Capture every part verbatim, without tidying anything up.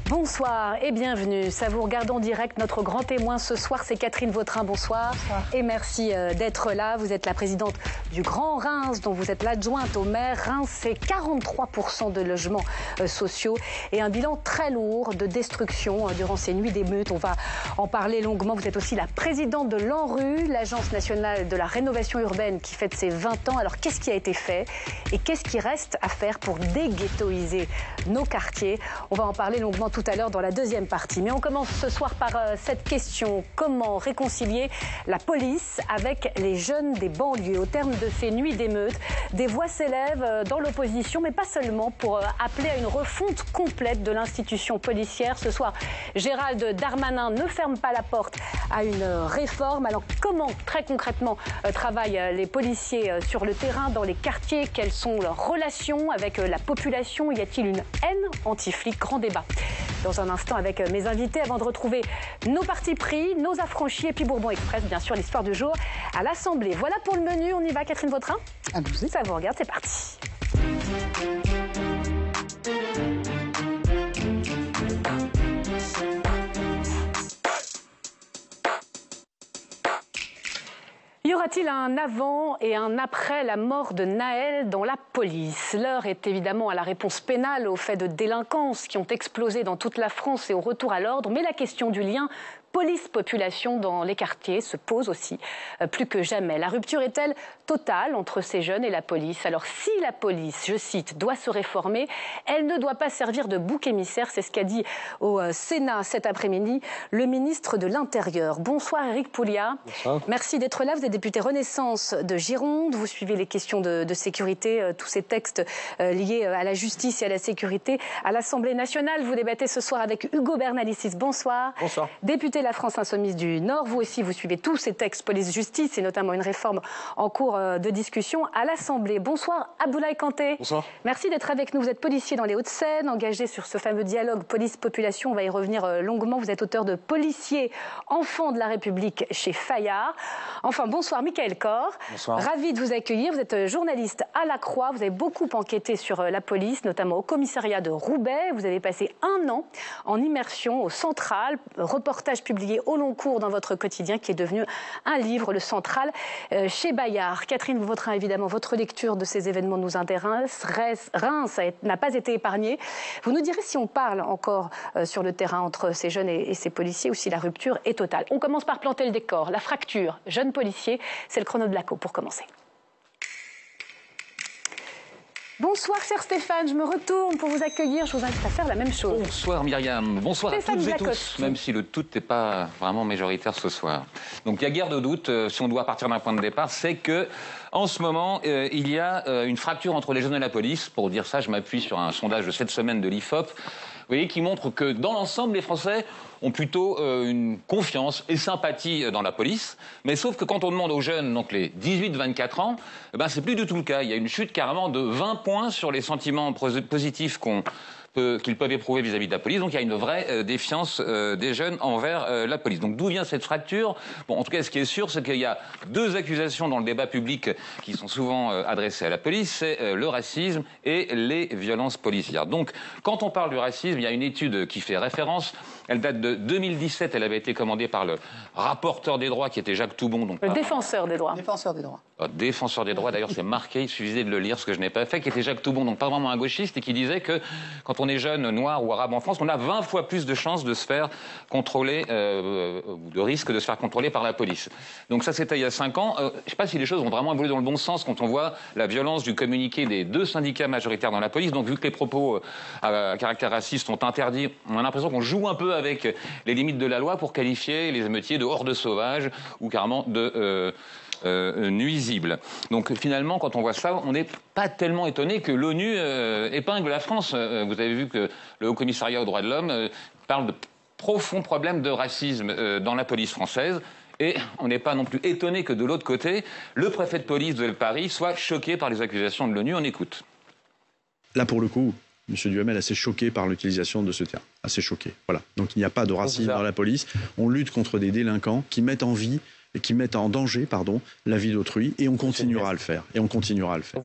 Bonsoir et bienvenue. Ça vous regarde en direct. Notre grand témoin ce soir, c'est Catherine Vautrin. Bonsoir. Bonsoir. Et merci d'être là. Vous êtes la présidente du Grand Reims, dont vous êtes l'adjointe au maire. Reims, c'est quarante-trois pour cent de logements sociaux et un bilan très lourd de destruction durant ces nuits d'émeutes. On va en parler longuement. Vous êtes aussi la présidente de l'ANRU, l'Agence nationale de la rénovation urbaine qui fête ses vingt ans. Alors, qu'est-ce qui a été fait et qu'est-ce qui reste à faire pour déghettoiser nos quartiers? On va en parler longuement tout à l'heure dans la deuxième partie. Mais on commence ce soir par euh, cette question. Comment réconcilier la police avec les jeunes des banlieues? Au terme de ces nuits d'émeutes, des voix s'élèvent euh, dans l'opposition, mais pas seulement, pour euh, appeler à une refonte complète de l'institution policière. Ce soir, Gérald Darmanin ne ferme pas la porte à une euh, réforme. Alors comment, très concrètement, euh, travaillent euh, les policiers euh, sur le terrain, dans les quartiers? Quelles sont leurs relations avec euh, la population? Y a-t-il une haine anti-flic? Grand débat dans un instant avec mes invités, avant de retrouver nos partis pris, nos affranchis et puis Bourbon Express, bien sûr, l'histoire du jour à l'Assemblée. Voilà pour le menu. On y va, Catherine Vautrin? Allons-y. Ça vous regarde, c'est parti. Y aura-t-il un avant et un après la mort de Nahel dans la police? L'heure est évidemment à la réponse pénale aux faits de délinquance qui ont explosé dans toute la France et au retour à l'ordre, mais la question du lien police-population dans les quartiers se pose aussi euh, plus que jamais. La rupture est-elle totale entre ces jeunes et la police? Alors si la police, je cite, doit se réformer, elle ne doit pas servir de bouc émissaire. C'est ce qu'a dit au euh, Sénat cet après-midi le ministre de l'Intérieur. Bonsoir Éric Pouliat. Bonsoir. Merci d'être là. Vous êtes député Renaissance de Gironde. Vous suivez les questions de, de sécurité, euh, tous ces textes euh, liés à la justice et à la sécurité à l'Assemblée nationale. Vous débattez ce soir avec Hugo Bernalicis. Bonsoir. Bonsoir. Député La France Insoumise du Nord, vous aussi, vous suivez tous ces textes police-justice et notamment une réforme en cours de discussion à l'Assemblée. Bonsoir Abdoulaye Kanté. Bonsoir. Merci d'être avec nous. Vous êtes policier dans les Hauts-de-Seine, engagé sur ce fameux dialogue police-population. On va y revenir longuement. Vous êtes auteur de Policiers, enfants de la République chez Fayard. Enfin, bonsoir Michael Cor. Bonsoir. Ravi de vous accueillir. Vous êtes journaliste à La Croix. Vous avez beaucoup enquêté sur la police, notamment au commissariat de Roubaix. Vous avez passé un an en immersion au Central, reportage publié au long cours dans votre quotidien qui est devenu un livre, le Central, euh, chez Bayard. Catherine Vautrin, évidemment, votre lecture de ces événements nous intéresse. Reims n'a pas été épargné. Vous nous direz si on parle encore euh, sur le terrain entre ces jeunes et, et ces policiers ou si la rupture est totale. On commence par planter le décor. La fracture, jeunes policiers, c'est le chrono de l'A C O pour commencer. Bonsoir cher Stéphane, je me retourne pour vous accueillir, je vous invite à faire la même chose. Bonsoir Myriam, bonsoir Stéphane à toutes et Jacotski. tous, même si le tout n'est pas vraiment majoritaire ce soir. Donc il y a guère de doute, euh, si on doit partir d'un point de départ, c'est que en ce moment, euh, il y a euh, une fracture entre les jeunes et la police. Pour dire ça, je m'appuie sur un sondage de cette semaine de l'I F O P, vous voyez, qui montre que dans l'ensemble, les Français ont plutôt euh, une confiance et sympathie dans la police. Mais sauf que quand on demande aux jeunes, donc les dix-huit vingt-quatre ans, eh ben, c'est plus du tout le cas. Il y a une chute carrément de vingt points sur les sentiments positifs qu'on qu'ils peuvent éprouver vis-à-vis de la police. Donc il y a une vraie euh, défiance euh, des jeunes envers euh, la police. Donc d'où vient cette fracture? Bon, en tout cas, ce qui est sûr, c'est qu'il y a deux accusations dans le débat public qui sont souvent euh, adressées à la police, c'est euh, le racisme et les violences policières. Donc quand on parle du racisme, il y a une étude qui fait référence. Elle date de deux mille dix-sept. Elle avait été commandée par le rapporteur des droits qui était Jacques Toubon. Donc le défenseur des droits. Défenseur des droits. Euh, défenseur des droits, d'ailleurs c'est marqué, il suffisait de le lire, ce que je n'ai pas fait, qui était Jacques Toubon, donc pas vraiment un gauchiste, et qui disait que quand on est jeune, noir ou arabe en France, on a vingt fois plus de chances de se faire contrôler, euh, ou de risque de se faire contrôler par la police. Donc ça c'était il y a cinq ans. Euh, je ne sais pas si les choses ont vraiment évolué dans le bon sens quand on voit la violence du communiqué des deux syndicats majoritaires dans la police. Donc vu que les propos euh, à caractère raciste sont interdits, on a l'impression qu'on joue un peu avec les limites de la loi pour qualifier les émeutiers de hordes sauvages ou carrément de... Euh, Euh, nuisible. Donc finalement, quand on voit ça, on n'est pas tellement étonné que l'ONU euh, épingle la France. Euh, vous avez vu que le Haut Commissariat aux droits de l'homme euh, parle de profonds problèmes de racisme euh, dans la police française. Et on n'est pas non plus étonné que de l'autre côté, le préfet de police de Paris soit choqué par les accusations de l'ONU. On écoute. Là, pour le coup, M. Duhamel est assez choqué par l'utilisation de ce terme. Assez choqué. Voilà. Donc il n'y a pas de racisme dans la police. On lutte contre des délinquants qui mettent en vie et qui mettent en danger, pardon, la vie d'autrui, et on continuera à le faire. Et on continuera à le faire.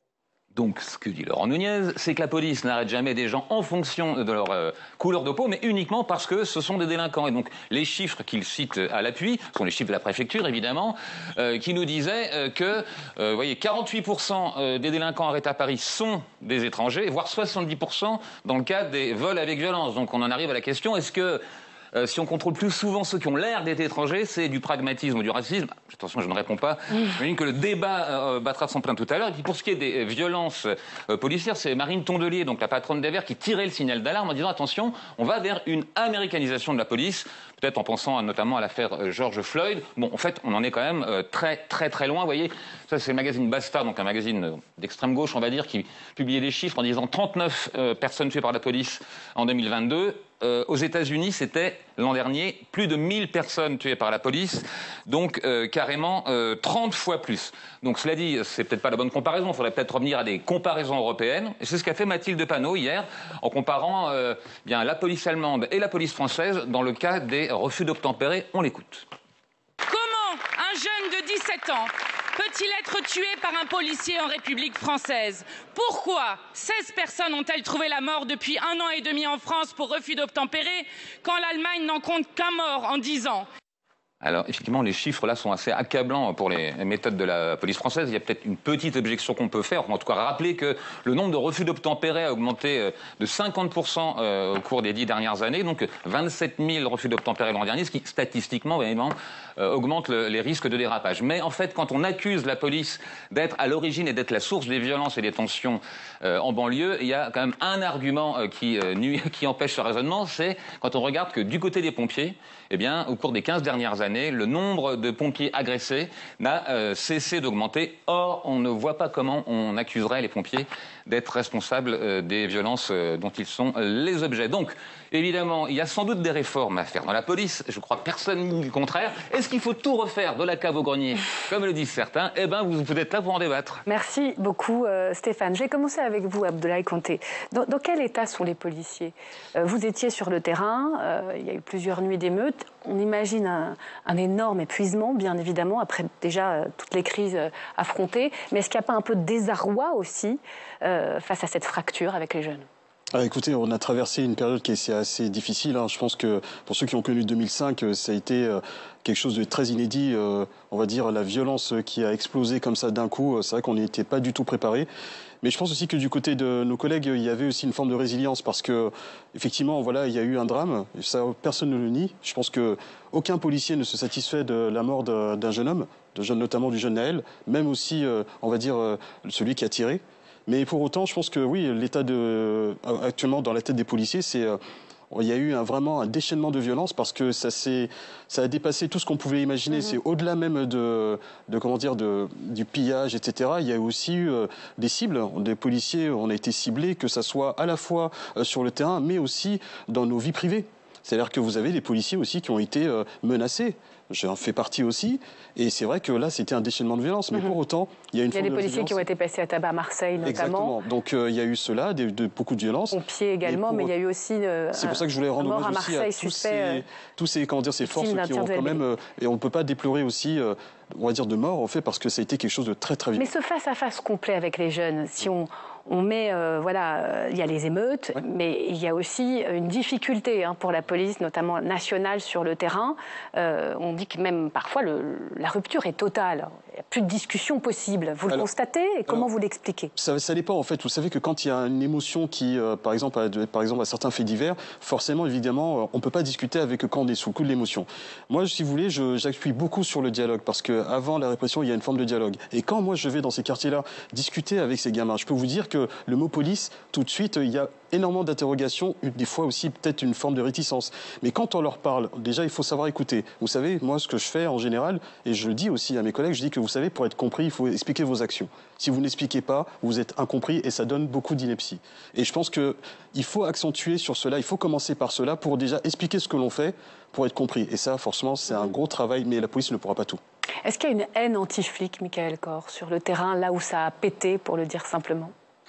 Donc, ce que dit Laurent Nunez, c'est que la police n'arrête jamais des gens en fonction de leur euh, couleur de peau, mais uniquement parce que ce sont des délinquants. Et donc, les chiffres qu'il cite à l'appui sont les chiffres de la préfecture, évidemment, euh, qui nous disaient euh, que, euh, vous voyez, quarante-huit pour cent des délinquants arrêtés à Paris sont des étrangers, voire soixante-dix pour cent dans le cas des vols avec violence. Donc, on en arrive à la question, est-ce que Euh, si on contrôle plus souvent ceux qui ont l'air d'être étrangers, c'est du pragmatisme ou du racisme? Attention, je ne réponds pas. Mmh. J'imagine que le débat euh, battra son plein tout à l'heure. Et puis pour ce qui est des violences euh, policières, c'est Marine Tondelier, donc la patronne des Verts, qui tirait le signal d'alarme en disant attention, on va vers une américanisation de la police, peut-être en pensant à, notamment à l'affaire euh, George Floyd. Bon, en fait, on en est quand même euh, très très très loin. Vous voyez, ça c'est le magazine Bastard, donc un magazine euh, d'extrême gauche, on va dire, qui publiait des chiffres en disant trente-neuf euh, personnes tuées par la police en deux mille vingt-deux. Euh, aux États-Unis, c'était l'an dernier plus de mille personnes tuées par la police, donc euh, carrément euh, trente fois plus. Donc cela dit, c'est peut-être pas la bonne comparaison, il faudrait peut-être revenir à des comparaisons européennes. Et c'est ce qu'a fait Mathilde Panot hier, en comparant euh, bien la police allemande et la police française dans le cas des refus d'obtempérer. On l'écoute. Comment un jeune de dix-sept ans peut-il être tué par un policier en République française? Pourquoi seize personnes ont-elles trouvé la mort depuis un an et demi en France pour refus d'obtempérer, quand l'Allemagne n'en compte qu'un mort en dix ans? Alors, effectivement, les chiffres, là, sont assez accablants pour les méthodes de la police française. Il y a peut-être une petite objection qu'on peut faire, en tout cas rappeler que le nombre de refus d'obtempérer a augmenté de cinquante pour cent au cours des dix dernières années, donc vingt-sept mille refus d'obtempérer l'an dernier, ce qui, statistiquement, évidemment, augmente le, les risques de dérapage. Mais en fait, quand on accuse la police d'être à l'origine et d'être la source des violences et des tensions euh, en banlieue, il y a quand même un argument euh, qui, euh, nuit, qui empêche ce raisonnement, c'est quand on regarde que du côté des pompiers, eh bien, au cours des quinze dernières années, le nombre de pompiers agressés n'a euh, cessé d'augmenter. Or, on ne voit pas comment on accuserait les pompiers d'être responsables euh, des violences euh, dont ils sont euh, les objets. Donc, évidemment, il y a sans doute des réformes à faire dans la police. Je crois personne ne dit le contraire. Est-ce qu'il faut tout refaire de la cave au grenier, comme le disent certains? Eh bien, vous, vous êtes là pour en débattre. Merci beaucoup, euh, Stéphane. Je vais commencer avec vous, Abdoulaye Kanté. Dans, dans quel état sont les policiers? euh, Vous étiez sur le terrain, euh, il y a eu plusieurs nuits d'émeutes. On imagine un, un énorme épuisement, bien évidemment, après déjà euh, toutes les crises euh, affrontées. Mais est-ce qu'il n'y a pas un peu de désarroi aussi euh, face à cette fracture avec les jeunes? Ah, écoutez, on a traversé une période qui est assez difficile. Hein. Je pense que pour ceux qui ont connu deux mille cinq, ça a été euh, quelque chose de très inédit. Euh, on va dire la violence qui a explosé comme ça d'un coup. C'est vrai qu'on n'y était pas du tout préparé. Mais je pense aussi que du côté de nos collègues, il y avait aussi une forme de résilience parce que, effectivement, voilà, il y a eu un drame. Ça, personne ne le nie. Je pense que aucun policier ne se satisfait de la mort d'un jeune homme, de jeune, notamment du jeune Naël, même aussi, euh, on va dire, euh, celui qui a tiré. Mais pour autant, je pense que oui, l'état de actuellement dans la tête des policiers, c'est euh, il y a eu un, vraiment un déchaînement de violence parce que ça, ça a dépassé tout ce qu'on pouvait imaginer. Mm-hmm. C'est au-delà même de, de, comment dire, de, du pillage, et cetera. Il y a aussi eu euh, des cibles. Des policiers, on a été ciblés, que ça soit à la fois euh, sur le terrain, mais aussi dans nos vies privées. C'est-à-dire que vous avez des policiers aussi qui ont été euh, menacés. J'en fais partie aussi. Et c'est vrai que là, c'était un déchaînement de violence. Mais mm-hmm. pour autant, il y a une Il y a des de policiers violence. qui ont été passés à tabac à Marseille, notamment. Exactement. Donc, euh, il y a eu cela, des, de, beaucoup de violence. Pompiers également, mais, pour... mais il y a eu aussi euh, c'est pour ça que je voulais rendre hommage à, aussi à tous suspect, ces, euh, tous ces, comment dire, ces forces qui ont quand même... Euh, et on ne peut pas déplorer aussi, euh, on va dire, de mort, en fait, parce que ça a été quelque chose de très, très violent. Mais ce face-à-face complet avec les jeunes, si on... On met, euh, voilà, euh, il y a les émeutes, oui. mais il y a aussi une difficulté hein, pour la police, notamment nationale sur le terrain. Euh, on dit que même parfois le, la rupture est totale. Il n'y a plus de discussion possible. Vous alors, le constatez et comment alors, vous l'expliquez? ça, ça dépend en fait. Vous savez que quand il y a une émotion qui, euh, par exemple, à, par exemple, à certains faits divers, forcément, évidemment, on ne peut pas discuter avec quand on est sous le coup de l'émotion. Moi, si vous voulez, j'appuie beaucoup sur le dialogue parce qu'avant la répression, il y a une forme de dialogue. Et quand moi je vais dans ces quartiers-là discuter avec ces gamins, je peux vous dire que le mot police, tout de suite, il y a énormément d'interrogations, des fois aussi peut-être une forme de réticence. Mais quand on leur parle, déjà, il faut savoir écouter. Vous savez, moi, ce que je fais en général, et je le dis aussi à mes collègues, je dis que vous savez, pour être compris, il faut expliquer vos actions. Si vous n'expliquez pas, vous êtes incompris et ça donne beaucoup d'ineptie. Et je pense qu'il faut accentuer sur cela, il faut commencer par cela pour déjà expliquer ce que l'on fait pour être compris. Et ça, forcément, c'est un gros travail, mais la police ne pourra pas tout. Est-ce qu'il y a une haine anti-flic, Michael Kors, sur le terrain, là où ça a pété, pour le dire simplement?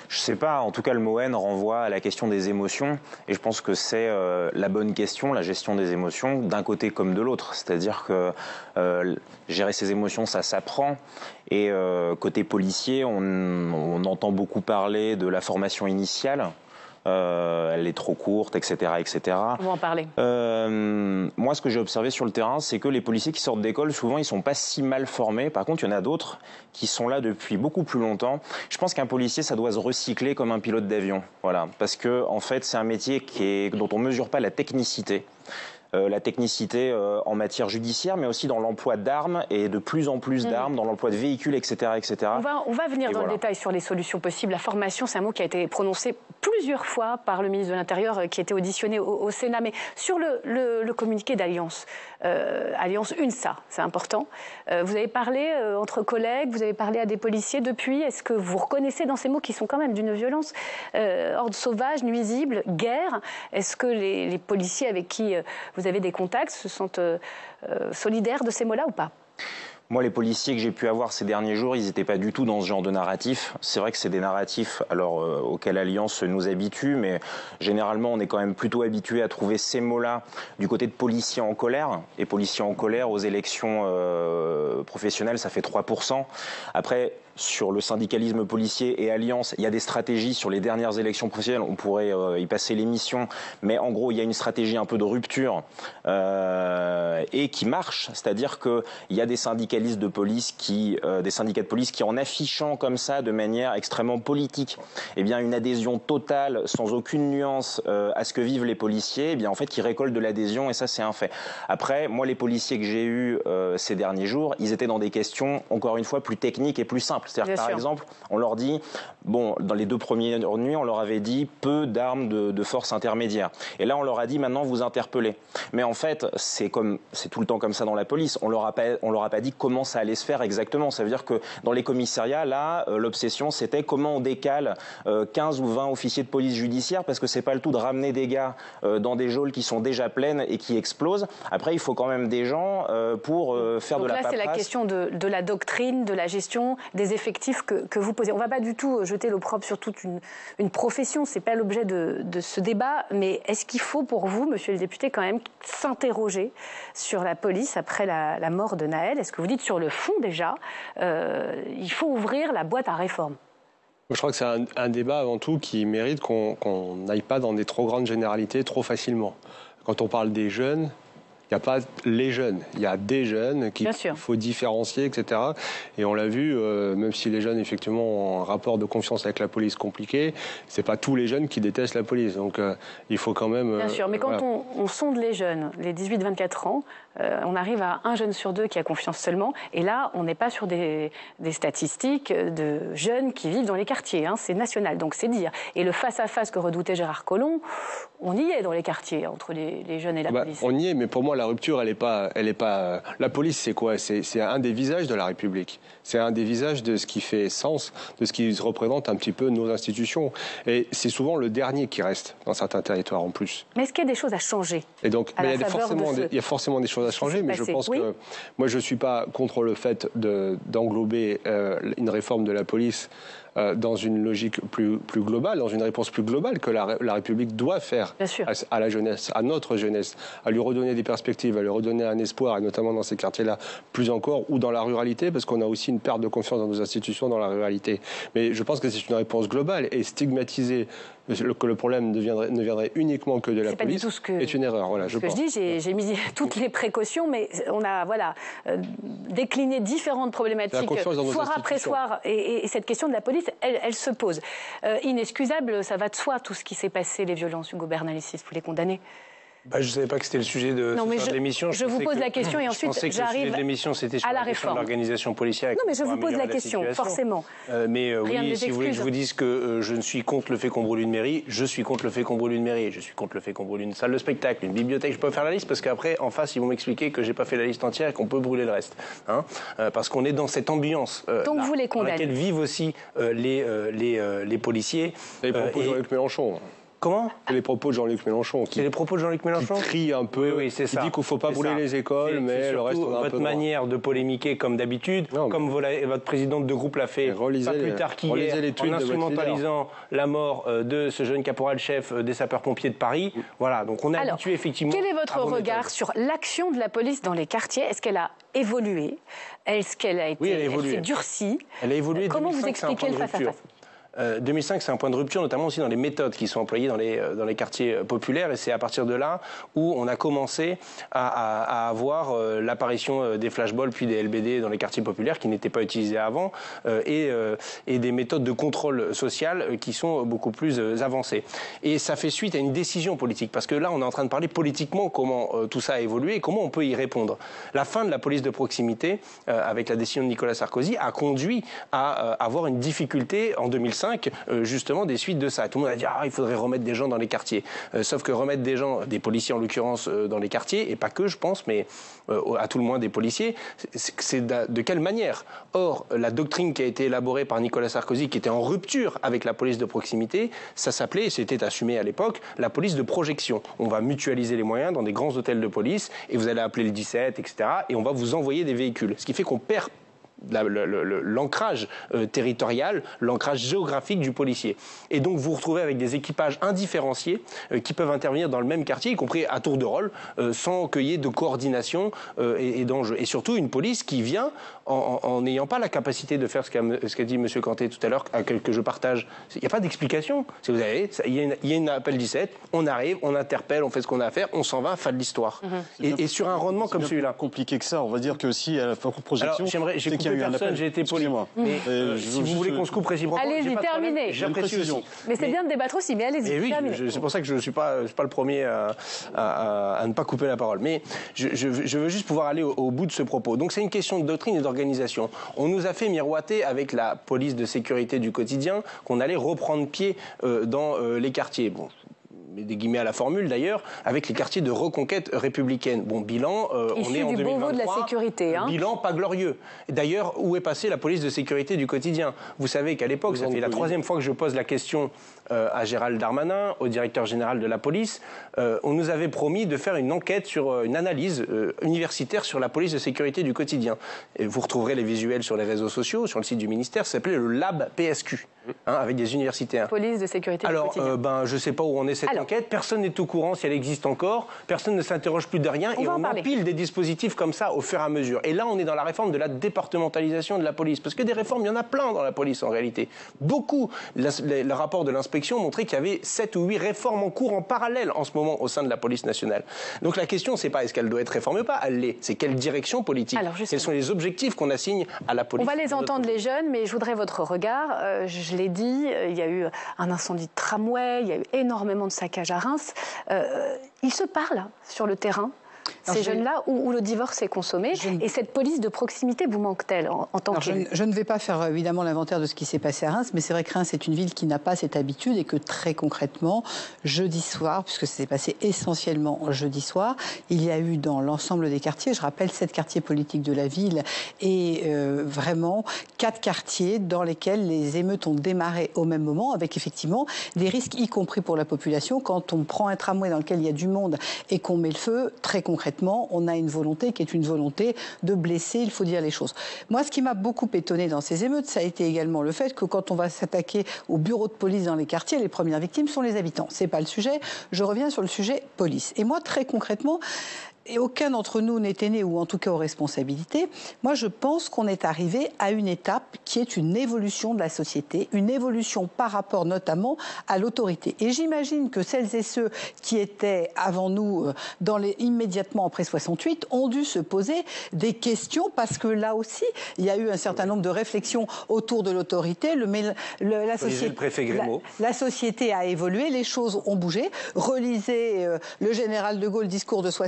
Je sais pas, en tout cas le mot haine renvoie à la question des émotions et je pense que c'est euh, la bonne question, la gestion des émotions d'un côté comme de l'autre. C'est-à-dire que euh, gérer ses émotions, ça s'apprend et euh, côté policier, on, on entend beaucoup parler de la formation initiale. Euh, elle est trop courte, et cetera, et cetera. On va en parler. Euh, moi, ce que j'ai observé sur le terrain, c'est que les policiers qui sortent d'école, souvent, ils sont pas si mal formés. Par contre, il y en a d'autres qui sont là depuis beaucoup plus longtemps. Je pense qu'un policier, ça doit se recycler comme un pilote d'avion, voilà, parce que en fait, c'est un métier qui est, dont on mesure pas la technicité. Euh, la technicité euh, en matière judiciaire, mais aussi dans l'emploi d'armes et de plus en plus d'armes, mmh. dans l'emploi de véhicules, et cetera, et cetera. On va, on va venir et dans voilà. le détail sur les solutions possibles. La formation, c'est un mot qui a été prononcé plusieurs fois par le ministre de l'Intérieur qui a été auditionné au, au Sénat. Mais sur le, le, le communiqué d'Alliance, euh, Alliance UNSA, c'est important. Euh, vous avez parlé euh, entre collègues, vous avez parlé à des policiers depuis. Est-ce que vous reconnaissez dans ces mots qui sont quand même d'une violence euh, ordre sauvage, nuisible, guerre? Est-ce que les, les policiers avec qui euh, vous avez des contacts se sentent euh, euh, solidaires de ces mots-là ou pas? Moi, les policiers que j'ai pu avoir ces derniers jours, ils n'étaient pas du tout dans ce genre de narratif. C'est vrai que c'est des narratifs alors, euh, auxquels l'Alliance nous habitue, mais généralement, on est quand même plutôt habitué à trouver ces mots-là du côté de policiers en colère. Et policiers en colère, aux élections euh, professionnelles, ça fait trois pour cent. Après, sur le syndicalisme policier et Alliance, il y a des stratégies sur les dernières élections professionnelles, on pourrait euh, y passer l'émission, mais en gros, il y a une stratégie un peu de rupture euh, et qui marche, c'est-à-dire qu'il y a des syndicalistes de police, qui, euh, des syndicats de police qui, en affichant comme ça, de manière extrêmement politique, eh bien, une adhésion totale, sans aucune nuance euh, à ce que vivent les policiers, eh bien, en fait, qui récoltent de l'adhésion, et ça, c'est un fait. Après, moi, les policiers que j'ai eus euh, ces derniers jours, ils étaient dans des questions, encore une fois, plus techniques et plus simples. C'est-à-dire, par sûr. exemple, on leur dit, bon, dans les deux premières nuits, on leur avait dit peu d'armes de, de force intermédiaire. Et là, on leur a dit, maintenant, vous interpellez. Mais en fait, c'est comme, c'est tout le temps comme ça dans la police. On leur a pas, on leur a pas dit comment ça allait se faire exactement. Ça veut dire que dans les commissariats, là, euh, l'obsession, c'était comment on décale euh, quinze ou vingt officiers de police judiciaire, parce que c'est pas le tout de ramener des gars euh, dans des geôles qui sont déjà pleines et qui explosent. Après, il faut quand même des gens euh, pour euh, faire Donc de là, la paperasse. c'est la question de, de la doctrine, de la gestion, des effectifs que, que vous posez. On ne va pas du tout jeter l'opprobre sur toute une, une profession, ce n'est pas l'objet de, de ce débat, mais est-ce qu'il faut pour vous, monsieur le député, quand même s'interroger sur la police après la, la mort de Nahel? Est-ce que vous dites sur le fond déjà, euh, il faut ouvrir la boîte à réformes? Je crois que c'est un, un débat avant tout qui mérite qu'on qu'on n'aille pas dans des trop grandes généralités trop facilement. Quand on parle des jeunes, il n'y a pas les jeunes, il y a des jeunes qu'il faut différencier, et cetera. Et on l'a vu, euh, même si les jeunes, effectivement, ont un rapport de confiance avec la police compliqué, ce n'est pas tous les jeunes qui détestent la police. Donc, euh, il faut quand même... Euh, Bien sûr, mais quand voilà. on, on sonde les jeunes, les dix-huit vingt-quatre ans, euh, on arrive à un jeune sur deux qui a confiance seulement. Et là, on n'est pas sur des, des statistiques de jeunes qui vivent dans les quartiers. Hein, c'est national, donc c'est dire. Et le face-à-face que redoutait Gérard Collomb, on y est dans les quartiers, entre les, les jeunes et la bah, police. On y est, mais pour moi, la rupture, elle n'est pas, elle est pas. La police, c'est quoi? C'est un des visages de la République. C'est un des visages de ce qui fait sens, de ce qui représente un petit peu nos institutions. Et c'est souvent le dernier qui reste dans certains territoires en plus. Mais est-ce qu'il y a des choses à changer? Et donc, mais il, y a forcément de ce... des, il y a forcément des choses à changer, mais passé. je pense oui. que moi, je ne suis pas contre le fait d'englober euh, une réforme de la police euh, dans une logique plus, plus globale, dans une réponse plus globale que la, la République doit faire à, à la jeunesse, à notre jeunesse, à lui redonner des perspectives, à lui redonner un espoir, et notamment dans ces quartiers-là, plus encore, ou dans la ruralité, parce qu'on a aussi une perte de confiance dans nos institutions dans la ruralité. Mais je pense que c'est une réponse globale, et stigmatiser que le problème ne viendrait, ne viendrait uniquement que de la police pas du tout ce que, est une erreur. Voilà, ce je que pense. je dis, j'ai mis toutes les précautions, mais on a voilà, euh, décliné différentes problématiques soir après soir, et, et cette question de la police, elle, elle se pose. Euh, inexcusable, ça va de soi, tout ce qui s'est passé, les violences. Hugo Bernalicis, vous les condamnez? Bah, je ne savais pas que c'était le sujet de, non, mais ce je, de l'émission. Je, je vous pose que, la question et ensuite j'arrive à la sujet de l'émission, c'était sur à la, la question de l'organisation policière. Non, mais je vous pose la, la question, situation. forcément. Euh, mais euh, Rien oui, si vous voulez que je vous dise que euh, je ne suis contre le fait qu'on brûle une mairie, je suis contre le fait qu'on brûle une mairie, je suis contre le fait qu'on brûle une salle de spectacle, une bibliothèque. Je peux faire la liste parce qu'après, en face, ils vont m'expliquer que j'ai pas fait la liste entière et qu'on peut brûler le reste. Hein, euh, parce qu'on est dans cette ambiance euh, Donc là, vous les condamnez. dans laquelle vivent aussi euh, les, euh, les, euh, les policiers. Et propos Jean-Luc Mélenchon. Comment? C'est les propos de Jean-Luc Mélenchon. C'est les propos de Jean-Luc Mélenchon qui crie un peu, oui, oui, c'est ça. Il dit qu'il ne faut pas brûler ça. les écoles, mais le reste, on a un peu votre manière de polémiquer comme d'habitude, comme vous votre présidente de groupe l'a fait pas plus tard qu'hier, en instrumentalisant la mort de ce jeune caporal-chef des sapeurs-pompiers de Paris. Voilà, donc on est Alors, habitué effectivement... Quel est votre regard méthodes. sur l'action de la police dans les quartiers? Est-ce qu'elle a évolué? Est-ce qu'elle a été oui, elle, a évolué. elle s'est durcie? Elle a évolué. Comment vous expliquez le face-à-face? Euh, deux mille cinq, c'est un point de rupture, notamment aussi dans les méthodes qui sont employées dans les, dans les quartiers populaires. Et c'est à partir de là où on a commencé à, à, à avoir euh, l'apparition des flashballs puis des L B D dans les quartiers populaires qui n'étaient pas utilisés avant euh, et, euh, et des méthodes de contrôle social qui sont beaucoup plus euh, avancées. Et ça fait suite à une décision politique. Parce que là, on est en train de parler politiquement comment euh, tout ça a évolué et comment on peut y répondre. La fin de la police de proximité, euh, avec la décision de Nicolas Sarkozy, a conduit à euh, avoir une difficulté en deux mille cinq justement des suites de ça. Tout le monde a dit ah, il faudrait remettre des gens dans les quartiers. Euh, sauf que remettre des gens, des policiers en l'occurrence, euh, dans les quartiers, et pas que je pense, mais euh, à tout le moins des policiers, c'est de, de quelle manière? Or, la doctrine qui a été élaborée par Nicolas Sarkozy, qui était en rupture avec la police de proximité, ça s'appelait, et c'était assumé à l'époque, la police de projection. On va mutualiser les moyens dans des grands hôtels de police, et vous allez appeler le dix-sept, et cetera, et on va vous envoyer des véhicules. Ce qui fait qu'on perd l'ancrage euh, territorial, l'ancrage géographique du policier. Et donc vous vous retrouvez avec des équipages indifférenciés euh, qui peuvent intervenir dans le même quartier, y compris à tour de rôle, euh, sans qu'il y ait de coordination euh, et, et d'enjeux. Et surtout une police qui vient en n'ayant pas la capacité de faire ce qu'a ce qu'a dit M. Kanté tout à l'heure, que, que je partage. Il n'y a pas d'explication. Si vous avez, il y a une, il y a une appel dix-sept, on arrive, on interpelle, on fait ce qu'on a à faire, on s'en va, fin de l'histoire. Mm-hmm. et, et sur un rendement comme celui-là. C'est compliqué que ça. On va dire que si à la projection. Alors j'aimerais, j'ai coupé personne, j'ai été poli. Mais euh, si vous voulez qu'on se coupe réciproquement, allez-y, terminez. J'apprécie aussi. Mais c'est bien de débattre aussi, mais allez-y, oui, terminez. C'est pour ça que je ne suis pas, je suis pas le premier à, à, à ne pas couper la parole. Mais je, je, je veux juste pouvoir aller au, au bout de ce propos. Donc c'est une question de doctrine et d'organisation. On nous a fait miroiter avec la police de sécurité du quotidien qu'on allait reprendre pied euh, dans euh, les quartiers. Bon, des guillemets à la formule d'ailleurs, avec les quartiers de reconquête républicaine. Bon, bilan, euh, on est en deux mille vingt-trois. De la sécurité, hein. Bilan pas glorieux. D'ailleurs, où est passée la police de sécurité du quotidien? Vous savez qu'à l'époque, ça fait la troisième fois que je pose la question euh, à Gérald Darmanin, au directeur général de la police, euh, on nous avait promis de faire une enquête sur euh, une analyse euh, universitaire sur la police de sécurité du quotidien. Et vous retrouverez les visuels sur les réseaux sociaux, sur le site du ministère, ça s'appelait le Lab P S Q, hein, avec des universitaires. Police de sécurité Alors, du quotidien. Euh, ben, je ne sais pas où on est cette Alors, enquête, personne n'est au courant si elle existe encore, personne ne s'interroge plus de rien on et on empile des dispositifs comme ça au fur et à mesure. Et là, on est dans la réforme de la départementalisation de la police, parce que des réformes, il y en a plein dans la police en réalité. Beaucoup. Le, le, le rapport de l'inspection montrait qu'il y avait sept ou huit réformes en cours en parallèle en ce moment au sein de la police nationale. Donc la question, c'est pas est-ce qu'elle doit être réformée ou pas, elle l'est. C'est quelle direction politique. Alors, quels sont les objectifs qu'on assigne à la police. On va les entendre les jeunes, mais je voudrais votre regard. Euh, je l'ai dit, euh, il y a eu un incendie de tramway, il y a eu énormément de saccages à Reims. Euh, ils se parlent sur le terrain, ces jeunes-là, où, où le divorce est consommé. Je... Et cette police de proximité vous manque-t-elle en, en tant que... je, je ne vais pas faire évidemment l'inventaire de ce qui s'est passé à Reims, mais c'est vrai que Reims est une ville qui n'a pas cette habitude et que très concrètement, jeudi soir, puisque ça s'est passé essentiellement jeudi soir, il y a eu dans l'ensemble des quartiers, je rappelle, sept quartiers politiques de la ville et euh, vraiment quatre quartiers dans lesquels les émeutes ont démarré au même moment, avec effectivement des risques, y compris pour la population. Quand on prend un tramway dans lequel il y a du monde et qu'on met le feu, très concrètement, on a une volonté qui est une volonté de blesser, il faut dire les choses. Moi, ce qui m'a beaucoup étonné dans ces émeutes, ça a été également le fait que quand on va s'attaquer aux bureaux de police dans les quartiers, les premières victimes sont les habitants. C'est pas le sujet. Je reviens sur le sujet police. Et moi, très concrètement, et aucun d'entre nous n'était né, ou en tout cas aux responsabilités, moi je pense qu'on est arrivé à une étape qui est une évolution de la société, une évolution par rapport notamment à l'autorité. Et j'imagine que celles et ceux qui étaient avant nous, dans les, immédiatement après soixante-huit, ont dû se poser des questions, parce que là aussi, il y a eu un certain nombre de réflexions autour de l'autorité. Le, le, la, société, le préfet Grémaud. La, la société a évolué, les choses ont bougé. Relisez euh, le général de Gaulle, discours de soixante-neuf,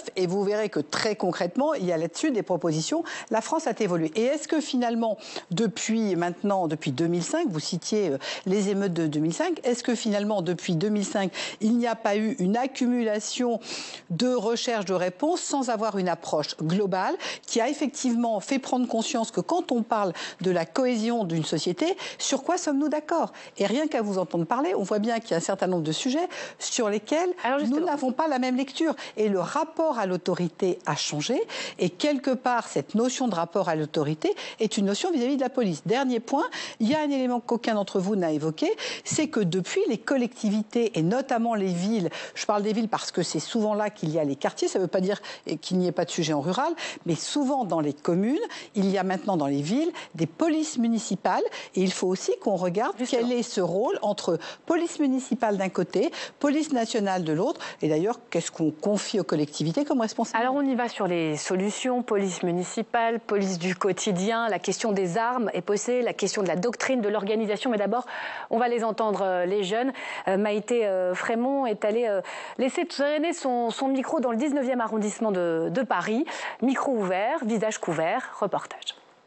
et vous verrez que très concrètement, il y a là-dessus des propositions. La France a évolué. Et est-ce que finalement, depuis maintenant, depuis deux mille cinq, vous citiez les émeutes de deux mille cinq, est-ce que finalement, depuis deux mille cinq, il n'y a pas eu une accumulation de recherche de réponses sans avoir une approche globale qui a effectivement fait prendre conscience que quand on parle de la cohésion d'une société, sur quoi sommes-nous d'accord? Et rien qu'à vous entendre parler, on voit bien qu'il y a un certain nombre de sujets sur lesquels nous n'avons pas la même lecture. Et le rapport à l'autorité a changé. Et quelque part, cette notion de rapport à l'autorité est une notion vis-à-vis de la police. Dernier point, il y a un élément qu'aucun d'entre vous n'a évoqué, c'est que depuis les collectivités, et notamment les villes, je parle des villes parce que c'est souvent là qu'il y a les quartiers, ça ne veut pas dire qu'il n'y ait pas de sujet en rural, mais souvent dans les communes, il y a maintenant dans les villes des polices municipales. Et il faut aussi qu'on regarde Justement. quel est ce rôle entre police municipale d'un côté, police nationale de l'autre. Et d'ailleurs, qu'est-ce qu'on confie aux collectivités comme responsabilité? Alors on y va sur les solutions, police municipale, police du quotidien, la question des armes est posée, la question de la doctrine, de l'organisation. Mais d'abord, on va les entendre, euh, les jeunes. Euh, Maïté euh, Frémont est allée euh, laisser traîner son, son micro dans le dix-neuvième arrondissement de, de Paris. Micro ouvert, visage couvert, reportage.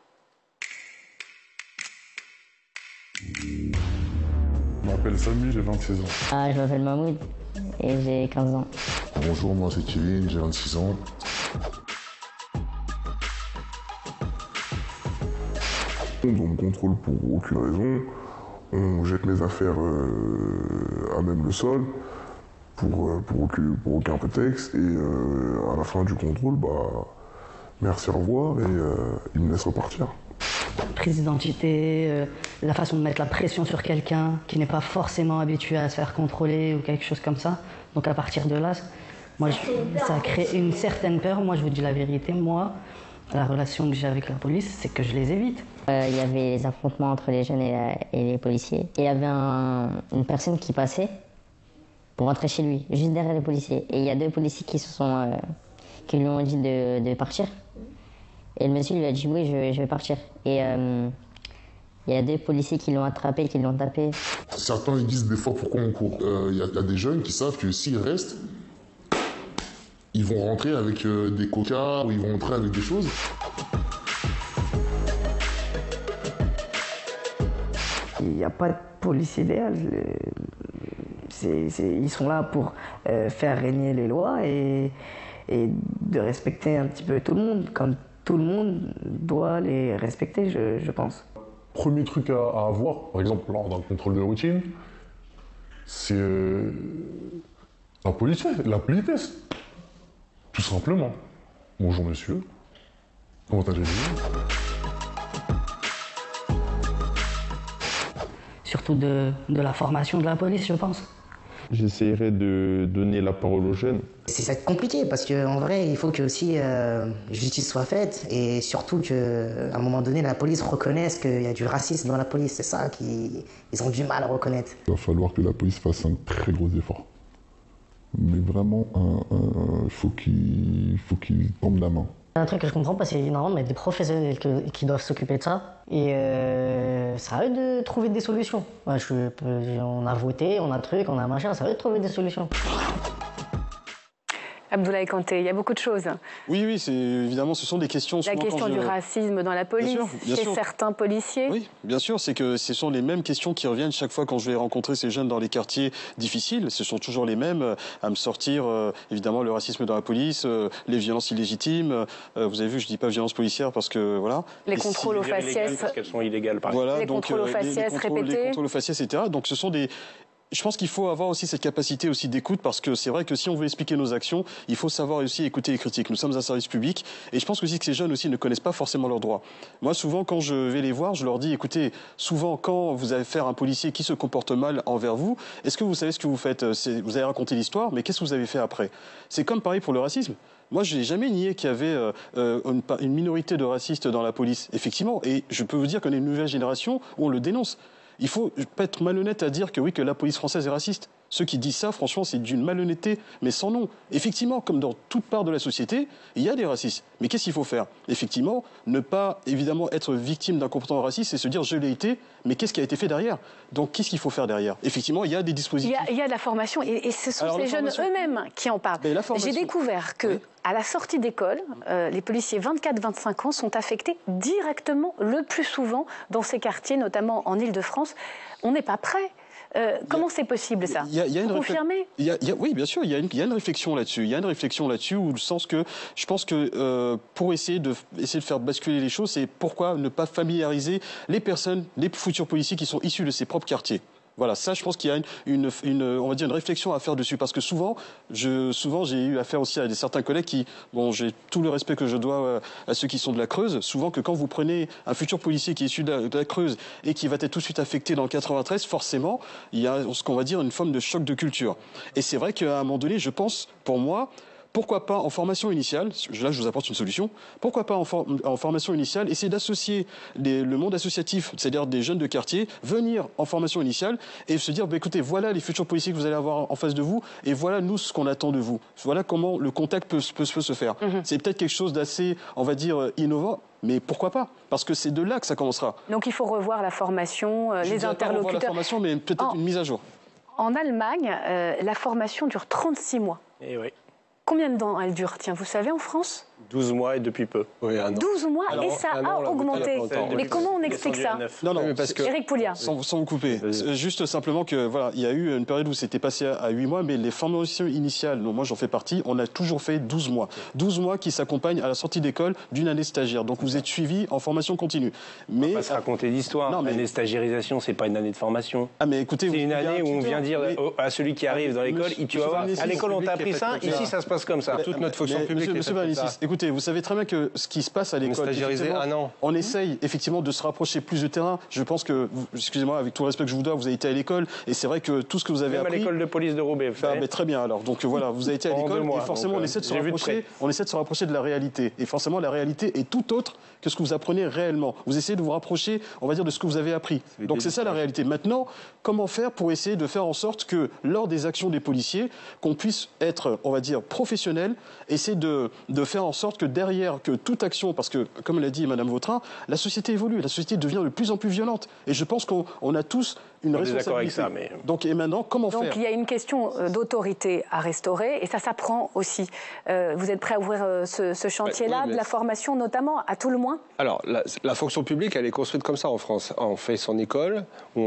Je m'appelle Samy, j'ai vingt-six ans. Ah, je m'appelle Mahmoud et j'ai quinze ans. Bonjour, moi c'est Kevin, j'ai vingt-six ans. On me contrôle pour aucune raison. On jette mes affaires euh, à même le sol pour, euh, pour, aucun, pour aucun prétexte. Et euh, à la fin du contrôle, bah, merci, au revoir, et euh, ils me laissent repartir. Prise d'identité, euh, la façon de mettre la pression sur quelqu'un qui n'est pas forcément habitué à se faire contrôler ou quelque chose comme ça. Donc à partir de là, moi, je, ça crée une certaine peur. Moi, je vous dis la vérité, moi, la relation que j'ai avec la police, c'est que je les évite. Euh, il y avait les affrontements entre les jeunes et, la, et les policiers. Et il y avait un, une personne qui passait pour rentrer chez lui, juste derrière les policiers. Et il y a deux policiers qui, se sont, euh, qui lui ont dit de, de partir. Et le monsieur lui a dit oui, je, je vais partir. Et euh, il y a deux policiers qui l'ont attrapé, qui l'ont tapé. Certains ils disent des fois pourquoi on court. Il euh, y, y a des jeunes qui savent que s'ils restent, ils vont rentrer avec euh, des coca ou ils vont rentrer avec des choses. Il n'y a pas de police idéal. C'est, c'est, ils sont là pour euh, faire régner les lois et, et de respecter un petit peu tout le monde. Comme tout le monde doit les respecter, je, je pense. Premier truc à, à avoir, par exemple lors d'un contrôle de routine, c'est euh, la politesse, la politesse. Tout simplement. Bonjour monsieur, comment allez-vous? Surtout de, de la formation de la police, je pense. J'essaierai de donner la parole aux jeunes. C'est compliqué parce qu'en vrai, il faut que aussi euh, justice soit faite et surtout qu'à un moment donné, la police reconnaisse qu'il y a du racisme dans la police. C'est ça qu'ils ils ont du mal à reconnaître. Il va falloir que la police fasse un très gros effort. Mais vraiment, il faut qu'il faut qu'il tombe la main. Un truc que je comprends pas, c'est énormément, mais des professionnels que, qui doivent s'occuper de ça. Et euh, c'est à eux de trouver des solutions. Ouais, je, on a voté, on a truc, on a machin, c'est à eux de trouver des solutions. Abdoulaye Kanté, il y a beaucoup de choses. Oui, oui, c'est évidemment, ce sont des questions. La question je... du racisme dans la police, bien sûr, bien chez sûr. certains policiers. Oui, bien sûr, c'est que ce sont les mêmes questions qui reviennent chaque fois quand je vais rencontrer ces jeunes dans les quartiers difficiles. Ce sont toujours les mêmes euh, à me sortir, euh, évidemment, le racisme dans la police, euh, les violences illégitimes. Euh, vous avez vu, je dis pas violence policière parce que voilà. Les Et contrôles si... aux faciès. Parce qu'elles sont illégales, par voilà, les donc, contrôles aux faciès les, les contrôles, répétés. Les contrôles aux faciès, et cetera. Donc ce sont des Je pense qu'il faut avoir aussi cette capacité aussi d'écoute parce que c'est vrai que si on veut expliquer nos actions, il faut savoir aussi écouter les critiques. Nous sommes un service public et je pense aussi que ces jeunes aussi ne connaissent pas forcément leurs droits. Moi, souvent, quand je vais les voir, je leur dis, écoutez, souvent, quand vous avez affaire à un policier qui se comporte mal envers vous, est-ce que vous savez ce que vous faites? Vous avez raconté l'histoire, mais qu'est-ce que vous avez fait après? C'est comme pareil pour le racisme. Moi, je n'ai jamais nié qu'il y avait euh, une, une minorité de racistes dans la police, effectivement. Et je peux vous dire qu'on est une nouvelle génération où on le dénonce. Il faut pas être malhonnête à dire que oui, que la police française est raciste. Ceux qui disent ça, franchement, c'est d'une malhonnêteté, mais sans nom. Effectivement, comme dans toute part de la société, il y a des racistes. Mais qu'est-ce qu'il faut faire? Effectivement, ne pas, évidemment, être victime d'un comportement raciste et se dire « je l'ai été », mais qu'est-ce qui a été fait derrière? Donc, qu'est-ce qu'il faut faire derrière? Effectivement, il y a des dispositifs. Il y a, il y a de la formation, et, et ce sont Alors, ces jeunes eux-mêmes qui en parlent. J'ai découvert que, oui. à la sortie d'école, euh, les policiers vingt-quatre vingt-cinq ans sont affectés directement, le plus souvent, dans ces quartiers, notamment en Île-de-France. On n'est pas prêt. Euh, comment c'est possible, ça? y a, y a une confirmer y a, y a, Oui, bien sûr, il y, y a une réflexion là-dessus. Il y a une réflexion là-dessus, où le sens que je pense que euh, pour essayer de, essayer de faire basculer les choses, c'est pourquoi ne pas familiariser les personnes, les futurs policiers qui sont issus de ces propres quartiers. Voilà, ça, je pense qu'il y a une, une, une, on va dire une réflexion à faire dessus, parce que souvent, je, souvent, j'ai eu affaire aussi à des, certains collègues qui, bon, j'ai tout le respect que je dois à ceux qui sont de la Creuse. Souvent, que quand vous prenez un futur policier qui est issu de la, de la Creuse et qui va être tout de suite affecté dans le quatre-vingt-treize, forcément, il y a ce qu'on va dire une forme de choc de culture. Et c'est vrai qu'à un moment donné, je pense, pour moi, pourquoi pas en formation initiale, là je vous apporte une solution, pourquoi pas en, for en formation initiale, essayer d'associer le monde associatif, c'est-à-dire des jeunes de quartier, venir en formation initiale et se dire, bah, écoutez, voilà les futurs policiers que vous allez avoir en face de vous et voilà nous ce qu'on attend de vous. Voilà comment le contact peut, peut, peut se faire. Mm-hmm. C'est peut-être quelque chose d'assez, on va dire, innovant. Mais pourquoi pas? Parce que c'est de là que ça commencera. Donc il faut revoir la formation, euh, les interlocuteurs. Revoir la formation, mais peut-être en, une mise à jour. En Allemagne, euh, la formation dure trente-six mois. Et oui. Combien de temps elle dure? Tiens, vous savez, en France? douze mois et depuis peu. Oui, un an. douze mois. Alors, et ça a an, augmenté. Mais comment on explique ça? Non, non, parce que, Éric Pouliat. Sans, sans vous couper, juste simplement que voilà, il y a eu une période où c'était passé à huit mois, mais les formations initiales, dont moi j'en fais partie, on a toujours fait douze mois. douze mois qui s'accompagnent à la sortie d'école d'une année stagiaire. Donc vous êtes suivi en formation continue. Mais, on va pas se raconter d'histoire. Non, mais l'année de stagiairisation, c'est pas une année de formation. Ah, mais écoutez, c'est une année où on vient dire mais... à celui qui arrive dans l'école, tu vas voir, à l'école on t'a appris ça, ici ça se passe comme ça. Toute notre fonction publique. Monsieur Banicis, écoutez, vous savez très bien que ce qui se passe à l'école, on essaye effectivement de se rapprocher plus du terrain. Je pense que, excusez-moi, avec tout le respect que je vous dois, vous avez été à l'école et c'est vrai que tout ce que vous avez Même appris. à l'école de police de Roubaix. Ah, mais très bien alors. Donc voilà, vous avez été à l'école et forcément donc, on essaie de se rapprocher. On essaie de se rapprocher de la réalité et forcément la réalité est tout autre que ce que vous apprenez réellement. Vous essayez de vous rapprocher, on va dire, de ce que vous avez appris. Donc c'est ça la réalité. Maintenant, comment faire pour essayer de faire en sorte que lors des actions des policiers, qu'on puisse être, on va dire, professionnel, essayer de, de faire en sorte que derrière, que toute action, parce que, comme l'a dit Madame Vautrin, la société évolue, la société devient de plus en plus violente. Et je pense qu'on on a tous une on responsabilité. Avec ça, mais... Donc, et maintenant, comment Donc, faire? Donc il y a une question d'autorité à restaurer, et ça s'apprend aussi. Euh, vous êtes prêt à ouvrir euh, ce, ce chantier-là, oui, mais... de la formation notamment, à tout le moins? Alors, la, la fonction publique, elle est construite comme ça en France. On fait son école,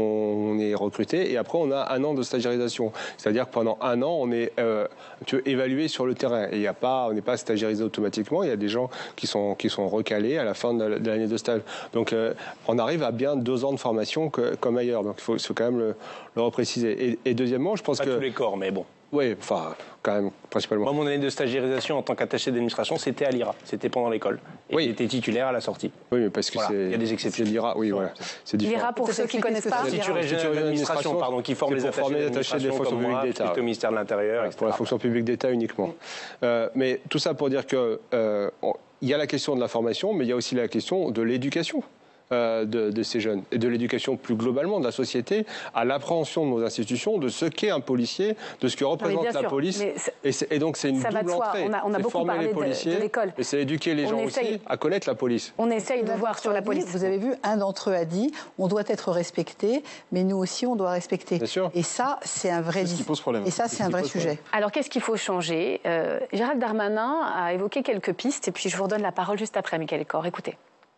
on est recruté, et après, on a un an de stagiarisation. C'est-à-dire que pendant un an, on est euh, tu veux, évalué sur le terrain. Et il y a pas, on n'est pas stagiarisé automatiquement, il y a des gens qui sont, qui sont recalés à la fin de l'année de stage. Donc, euh, on arrive à bien deux ans de formation que, comme ailleurs. Donc, il faut, faut quand même le, le repréciser. Et, et deuxièmement, je pense pas que... tous les corps, mais bon. Oui, enfin, quand même, principalement. Moi, mon année de stagiarisation en tant qu'attaché d'administration, c'était à l'I R A. C'était pendant l'école. Et oui. J'étais titulaire à la sortie. Oui, mais parce que voilà. c'est... Il y a des exceptions. L'I R A, oui, voilà. C'est différent. L'I R A, pour ceux qui ne connaissent pas... Titulaire régional d'administration, pardon, qui forme les attachés des fonctions publiques d'État. Au ministère de l'Intérieur, Pour la fonction publique d'État uniquement. Euh, mais tout ça pour dire que euh, il y a la question de la formation, mais il y a aussi la question de l'éducation. De, de ces jeunes et de l'éducation plus globalement de la société à l'appréhension de nos institutions, de ce qu'est un policier, de ce que représente la sûr, police. Et, et donc c'est une double entrée. On a, on a beaucoup parlé les policiers, de, de l'école. Et c'est éduquer les on gens essaye, aussi à connaître la police. On essaye de voir sur la police. Vous avez vu, un d'entre eux a dit on doit être respecté, mais nous aussi on doit respecter. Bien sûr. Et ça c'est un vrai ce qui pose problème. Et ça c'est un vrai sujet. Problème. Alors qu'est-ce qu'il faut changer? euh, Gérald Darmanin a évoqué quelques pistes et puis je vous redonne la parole juste après, Michael Cor. Écoutez.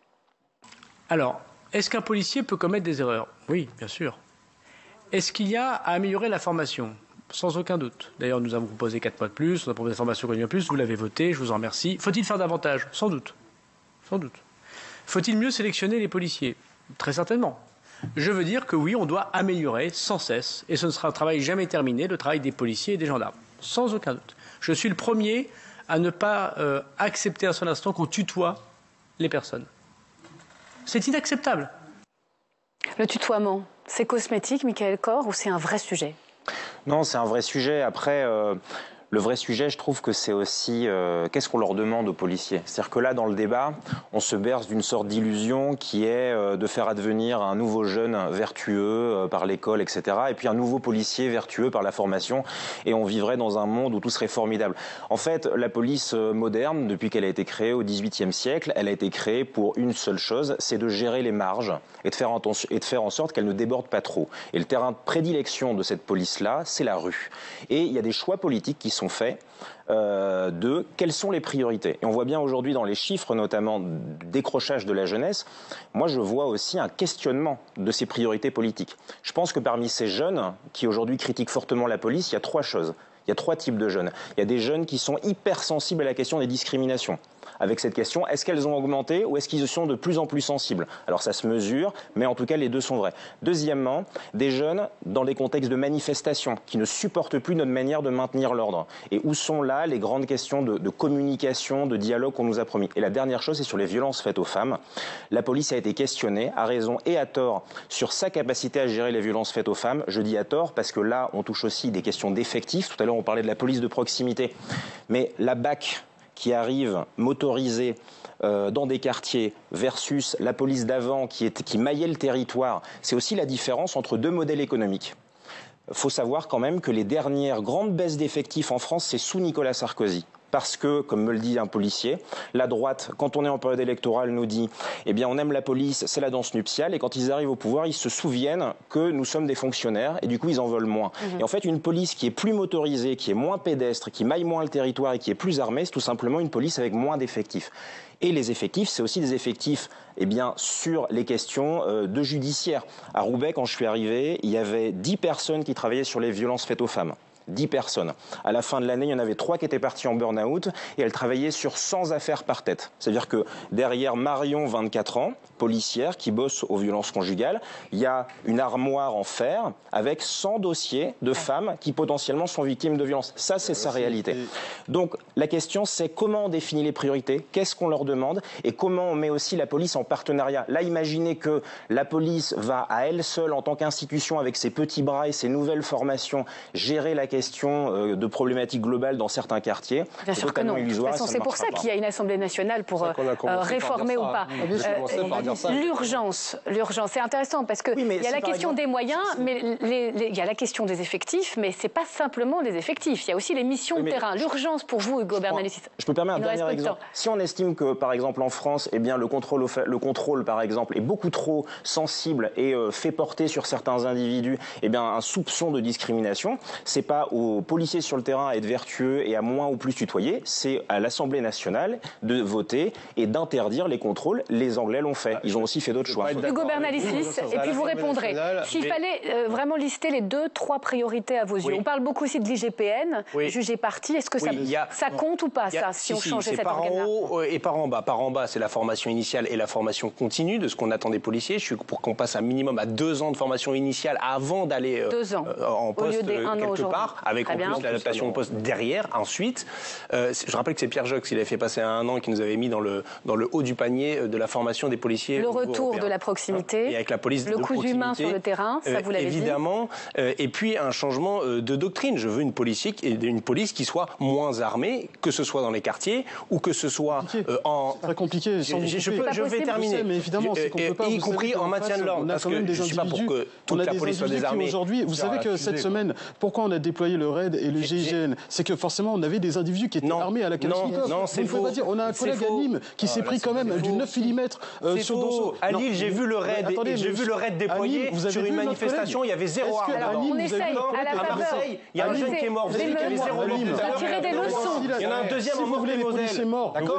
Alors. Est-ce qu'un policier peut commettre des erreurs? Oui, bien sûr. Est-ce qu'il y a à améliorer la formation? Sans aucun doute. D'ailleurs, nous avons proposé quatre mois de plus, on a proposé des formations continues en plus, vous l'avez voté, je vous en remercie. Faut-il faire davantage? Sans doute. Sans doute. Faut-il mieux sélectionner les policiers? Très certainement. Je veux dire que oui, on doit améliorer sans cesse, et ce ne sera un travail jamais terminé, le travail des policiers et des gendarmes. Sans aucun doute. Je suis le premier à ne pas euh, accepter à son instant qu'on tutoie les personnes. C'est inacceptable. Le tutoiement, c'est cosmétique, Michael Cor, ou c'est un vrai sujet? Non, c'est un vrai sujet. Après, euh, Le vrai sujet, je trouve que c'est aussi euh, qu'est-ce qu'on leur demande aux policiers. C'est-à-dire que là, dans le débat, on se berce d'une sorte d'illusion qui est euh, de faire advenir un nouveau jeune vertueux euh, par l'école, et cetera. Et puis un nouveau policier vertueux par la formation. Et on vivrait dans un monde où tout serait formidable. En fait, la police moderne, depuis qu'elle a été créée au dix-huitième siècle, elle a été créée pour une seule chose, c'est de gérer les marges et de faire en, et de faire en sorte qu'elle ne déborde pas trop. Et le terrain de prédilection de cette police-là, c'est la rue. Et il y a des choix politiques qui sont faits euh, de quelles sont les priorités. Et on voit bien aujourd'hui dans les chiffres, notamment du décrochage de la jeunesse, moi je vois aussi un questionnement de ces priorités politiques. Je pense que parmi ces jeunes qui aujourd'hui critiquent fortement la police, il y a trois choses. Il y a trois types de jeunes. Il y a des jeunes qui sont hypersensibles à la question des discriminations. Avec cette question, est-ce qu'elles ont augmenté ou est-ce qu'ils sont de plus en plus sensibles? Alors ça se mesure, mais en tout cas les deux sont vrais. Deuxièmement, des jeunes dans des contextes de manifestation qui ne supportent plus notre manière de maintenir l'ordre. Et où sont là les grandes questions de, de communication, de dialogue qu'on nous a promis? Et la dernière chose, c'est sur les violences faites aux femmes. La police a été questionnée, à raison et à tort, sur sa capacité à gérer les violences faites aux femmes. Je dis à tort parce que là, on touche aussi des questions d'effectifs. Tout à l'heure, on parlait de la police de proximité. Mais la B A C qui arrive motorisée euh, dans des quartiers versus la police d'avant qui, est, qui maillait le territoire, c'est aussi la différence entre deux modèles économiques. Il faut savoir quand même que les dernières grandes baisses d'effectifs en France, c'est sous Nicolas Sarkozy. Parce que, comme me le dit un policier, la droite, quand on est en période électorale, nous dit « Eh bien, on aime la police, c'est la danse nuptiale. » Et quand ils arrivent au pouvoir, ils se souviennent que nous sommes des fonctionnaires et du coup, ils en veulent moins. Mmh. Et en fait, une police qui est plus motorisée, qui est moins pédestre, qui maille moins le territoire et qui est plus armée, c'est tout simplement une police avec moins d'effectifs. Et les effectifs, c'est aussi des effectifs eh bien, sur les questions euh, de judiciaire. À Roubaix, quand je suis arrivé, il y avait dix personnes qui travaillaient sur les violences faites aux femmes. dix personnes. À la fin de l'année, il y en avait trois qui étaient parties en burn-out et elles travaillaient sur cent affaires par tête. C'est-à-dire que derrière Marion, vingt-quatre ans, policière qui bosse aux violences conjugales, il y a une armoire en fer avec cent dossiers de femmes qui potentiellement sont victimes de violences. Ça, c'est sa réalité. Donc la question, c'est comment on définit les priorités, qu'est-ce qu'on leur demande et comment on met aussi la police en partenariat. Là, imaginez que la police va à elle seule, en tant qu'institution, avec ses petits bras et ses nouvelles formations, gérer la question de problématiques globales dans certains quartiers. Bien sûr que non. De toute façon, c'est pour ça qu'il y a une Assemblée nationale pour euh, réformer ou pas. Euh, l'urgence, l'urgence, c'est intéressant parce que oui, il y a la question exemple, des moyens, si, si. mais les, les, il y a la question des effectifs, mais c'est pas simplement des effectifs. Il y a aussi les missions oui, de terrain. L'urgence pour vous, Hugo Bernalicis. Je peux permettre un dernier exemple. Si on estime que, par exemple, en France, eh bien, le contrôle, le contrôle, par exemple, est beaucoup trop sensible et euh, fait porter sur certains individus, eh bien, un soupçon de discrimination, c'est pas aux policiers sur le terrain à être vertueux et à moins ou plus tutoyer, c'est à l'Assemblée nationale de voter et d'interdire les contrôles. Les Anglais l'ont fait. Ils ont aussi fait d'autres choix. Hugo Bernalicis, et puis vous répondrez. S'il fallait euh, vraiment lister les deux, trois priorités à vos yeux. Oui. On parle beaucoup aussi de l'I G P N, oui. jugé parti. Est-ce que oui, ça, a, ça compte ou pas, ça, si, si on si, changeait cet organe-là? Par en haut et par en bas. Par en bas, c'est la formation initiale et la formation continue de ce qu'on attend des policiers. Je suis pour qu'on passe un minimum à deux ans de formation initiale avant d'aller euh, en poste euh, quelque part, avec en plus l'adaptation au poste derrière. Ensuite, euh, je rappelle que c'est Pierre Jox qui l'avait fait passer à un an et qui nous avait mis dans le, dans le haut du panier de la formation des policiers. Le retour européen. de la proximité, et avec la police le coup d'humain sur le terrain, ça vous l'avez dit. Évidemment, euh, et puis un changement euh, de doctrine. Je veux une police, une police qui soit moins armée, que ce soit dans les quartiers ou que ce soit euh, en... C'est très compliqué. Sans je, je, peux, je vais terminer. Mais évidemment, c'est qu'on peut pas, y compris en maintien de l'ordre. Parce que je ne suis pas pour que toute la police soit désarmée. Aujourd'hui, vous savez que cette semaine, pourquoi on a déployé le RAID et le G I G N, c'est que forcément on avait des individus qui étaient non, armés à la Kalachnikov. Non, non, c'est faux. Pas dire. On a un collègue à Nîmes qui s'est pris quand même du neuf millimètres euh, sur Donceau. À Lille, j'ai vu le RAID, j'ai vu le RAID déployé sur une manifestation. Il y avait zéro arme dedans. On essaye à la faveur. Il y a un jeune qui est mort. Vous savez qu'il y avait zéro arme. Tirer des leçons. Il y en a un deuxième en Meurthe-et-Moselle. D'accord.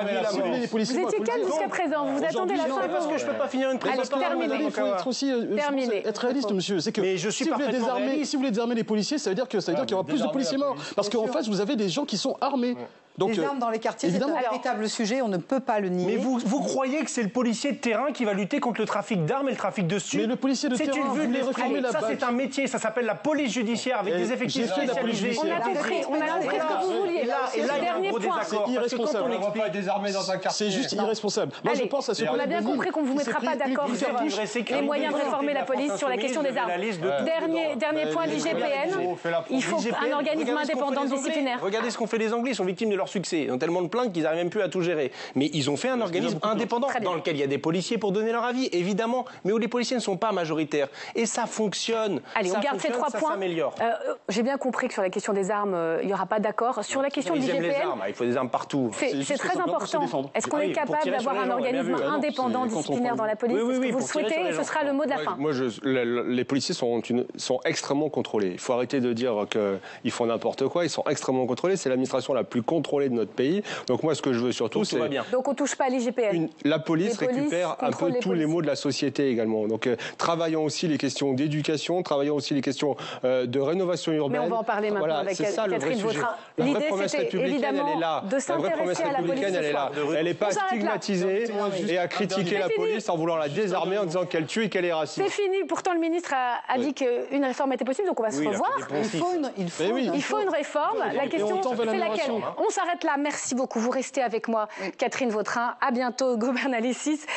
Vous étiez calme jusqu'à présent. Vous attendez la fin parce que je peux pas finir une prise de parole. Il faut être aussi être réaliste, monsieur. C'est que si vous voulez désarmer, si vous voulez désarmer les policiers, ça veut dire que ça veut dire qu'il y aura plus de policiers morts. Parce qu'en face, vous avez des gens qui sont armés. Donc, les armes dans les quartiers, c'est un véritable sujet, on ne peut pas le nier. Mais vous, vous croyez que c'est le policier de terrain qui va lutter contre le trafic d'armes et le trafic de stupes? Mais le policier de terrain, vous voulez réformer la Ça, c'est un métier, ça s'appelle la police judiciaire avec des effectifs spécialisés. On a compris, on a compris ce que vous vouliez. Et là, et là il y a un gros désaccord. C'est irresponsable. On va pas désarmer dans un quartier. C'est juste irresponsable. Moi, je pense à ce on a bien compris qu'on ne vous mettra pas d'accord sur les moyens de réformer la police sur la question des armes. Dernier, dernier point, l'I G P N. Il faut un organisme indépendant disciplinaire. Regardez ce qu'ont fait les Anglais, ils sont victimes de leur succès. Ils ont tellement de plaintes qu'ils n'arrivent même plus à tout gérer. Mais ils ont fait un organisme indépendant dans lequel il y a des policiers pour donner leur avis, évidemment, mais où les policiers ne sont pas majoritaires. Et ça fonctionne. Allez, on ça garde ces trois ça points. Euh, J'ai bien compris que sur la question des armes, euh, il n'y aura pas d'accord. Sur la question de l'I G P N, il faut des armes partout. C'est très important. Est-ce qu'on est capable d'avoir un organisme indépendant disciplinaire dans la police? Est-ce que vous le souhaitez? Et ce sera le mot de la fin. Moi, je, le, les policiers sont, une, sont extrêmement contrôlés. Il faut arrêter de dire qu'ils font n'importe quoi. Ils sont extrêmement contrôlés. C'est l'administration la plus contrôlée de notre pays. Donc moi, ce que je veux surtout, c'est... Donc on ne touche pas à l'I G P N. La police récupère un peu tous les maux de la société également. Donc euh, travaillons aussi les questions d'éducation, travaillons aussi les questions euh, de rénovation urbaine. Mais on va en parler maintenant voilà, avec ça, Catherine Vautrin. La vraie promesse républicaine, elle est là. De la vraie promesse républicaine, elle est là. Elle n'est pas stigmatisée et à critiquer la police en voulant la désarmer en disant qu'elle tue et qu'elle est raciste. C'est fini. Pourtant, le ministre a, a dit qu'une réforme était possible, donc on va se revoir. Il faut une, il faut une, il faut une réforme. La question, c'est laquelle? On s'arrête là. Merci beaucoup. Vous restez avec moi, Catherine Vautrin. À bientôt, Global Analysis.